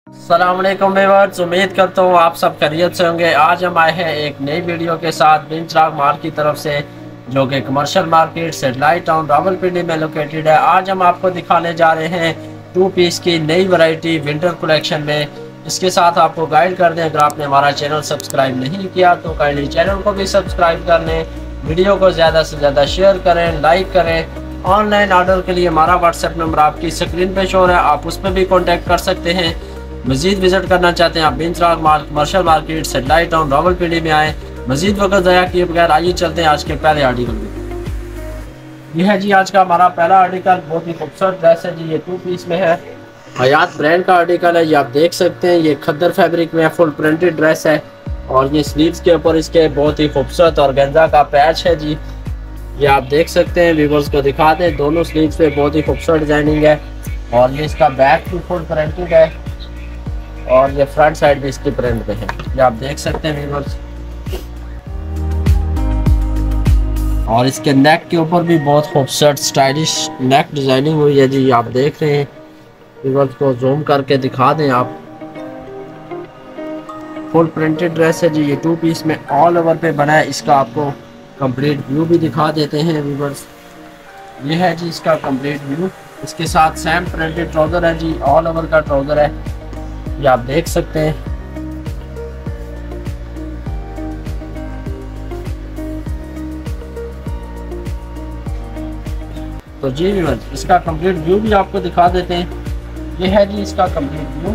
अस्सलाम वालेकुम व्यूअर्स, उम्मीद करता हूँ आप सब खैरियत से होंगे। आज हम आए हैं एक नई वीडियो के साथ बिन चिराग माल की तरफ से, जो कि commercial market satellite town Rawalpindi में लोकेटेड है। आज हम आपको दिखाने जा रहे हैं 2 पीस की नई वैरायटी विंटर कलेक्शन में। इसके साथ आपको गाइड कर दें, अगर आपने हमारा चैनल सब्सक्राइब नहीं किया तो काइंडली चैनल को भी सब्सक्राइब कर लें, वीडियो को ज़्यादा से ज़्यादा शेयर करें, लाइक करें। ऑनलाइन ऑर्डर के लिए हमारा व्हाट्सएप नंबर आपकी स्क्रीन पे शो है, आप उस पर भी कॉन्टैक्ट कर सकते हैं। मजीद विजिट करना चाहते हैं आप Bin Chirag mall commercial market satellite town Rawalpindi में आए। मजीद वक्त ज़ाया किए बगैर आइए चलते हैं आज के पहले आर्टिकल में। यह है जी आज का हमारा पहला आर्टिकल, बहुत ही खूबसूरत ड्रेस है जी। ये 2 पीस में है, हयात ब्रांड का आर्टिकल है। ये आप देख सकते हैं, ये खद्दर फैब्रिक में फुल प्रिंटेड ड्रेस है और ये स्लीव्स के ऊपर इसके बहुत ही खूबसूरत और गेंजा का पैच है जी। ये आप देख सकते हैं, व्यूअर्स को दिखा दें, दोनों स्लीव्स पे बहुत ही खूबसूरत डिजाइनिंग है और ये इसका बैक भी फुल प्रिंटेड है और ये फ्रंट साइड भी इसकी प्रिंट पे है। ये आप देख सकते हैं व्यूअर्स, और इसके नेक के ऊपर भी बहुत खूबसूरत स्टाइलिश नेक डिजाइनिंग हुई है जी। आप देख रहे हैं, व्यूअर्स को जूम करके दिखा दें आप, फुल प्रिंटेड ड्रेस है जी। ये 2 पीस में ऑल ओवर पे बना है। इसका आपको कंप्लीट व्यू भी दिखा देते हैं व्यूअर्स। ये है जी इसका कंप्लीट व्यू। इसके साथ सेम प्रिंटेड ट्राउजर है जी, ऑल ओवर का ट्राउजर है, ये आप देख सकते हैं। तो जी व्यूअर्स, इसका कंप्लीट व्यू भी आपको दिखा देते हैं। ये है जी इसका complete view,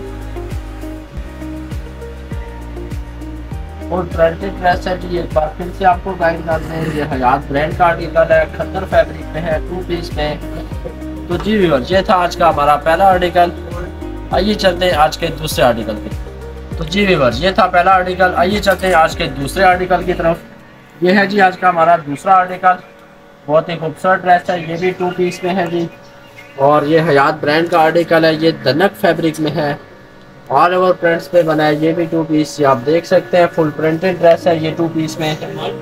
full printed dress है जी। एक बार फिर से आपको गाइड करते हैं, ये हयात ब्रांड का आर्टिकल है, खद्दर फैब्रिक में है, 2 पीस में। तो जी व्यूअर्स, ये था आज का हमारा पहला आर्टिकल। आइए चलते हैं आज के दूसरे आर्टिकल पे। तो जी व्यूअर्स, ये था पहला आर्टिकल। आइए चलते हैं आज के दूसरे आर्टिकल की तरफ। ये है जी आज का हमारा दूसरा आर्टिकल, बहुत ही खूबसूरत ड्रेस है। ये भी 2 पीस में है जी और ये हयात ब्रांड का आर्टिकल है। ये दनक फैब्रिक में है, ऑल ओवर प्रिंट्स पे बना है। ये भी 2 पीस, ये आप देख सकते हैं, फुल प्रिंटेड ड्रेस है ये 2 पीस में।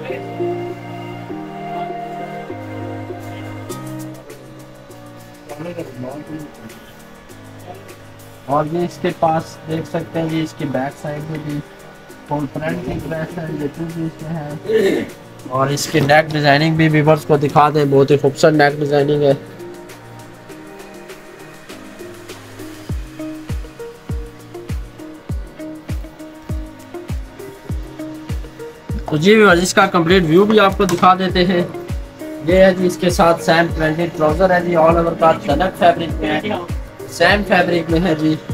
और ये इसके पास देख सकते हैं, ये इसकी बैक साइड में भी फुल प्रिंट की ड्रेस है, ये 2 पीस में है। और इसकी नेक डिजाइनिंग भी व्यूअर्स को दिखा दें, बहुत ही खूबसूरत नेक डिजाइनिंग है। तो जी व्यूअर्स, इसका कंप्लीट व्यू भी आपको दिखा देते हैं। ये है जी इसके साथ सेम प्रिंटेड ट्राउजर है जी, ऑल ओवर का दनक फैब्रिक में है, सेम फैब्रिक में है जी।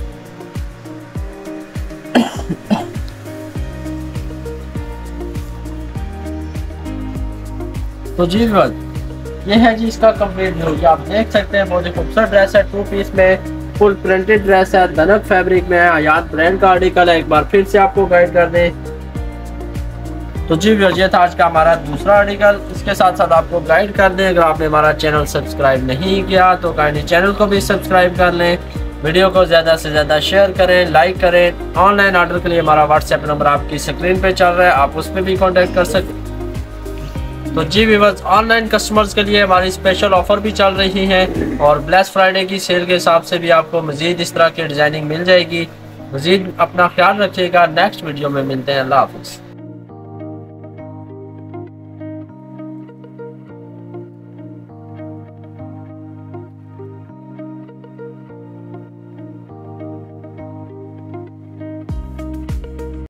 तो जी व्यूअर्स, ये है जी इसका कंप्लीट व्यू। ये आप देख सकते हैं, बहुत ही खूबसूरत ड्रेस है, 2 पीस में फुल प्रिंटेड ड्रेस है, दनक फैब्रिक में है, हयात ब्रांड का आर्टिकल है। एक बार फिर से आपको गाइड कर दें। तो जी व्यूअर्स, ये था आज का हमारा दूसरा आर्टिकल। इसके साथ साथ आपको गाइड कर दें, अगर आपने हमारा चैनल सब्सक्राइब नहीं किया तो काइंडली चैनल को भी सब्सक्राइब कर लें, वीडियो को ज़्यादा से ज़्यादा शेयर करें, लाइक करें। ऑनलाइन ऑर्डर के लिए हमारा व्हाट्सएप नंबर आपकी स्क्रीन पे चल रहा है, आप उस पर भी कॉन्टैक्ट कर सकते। तो जी व्यूअर्स, ऑनलाइन कस्टमर्स के लिए हमारी स्पेशल ऑफर भी चल रही है और ब्लैक फ्राइडे की सेल के हिसाब से भी आपको मज़ीद इस तरह की डिज़ाइनिंग मिल जाएगी। मज़ीद अपना ख्याल रखिएगा, नेक्स्ट वीडियो में मिलते हैं। अल्लाह हाफ़िज़।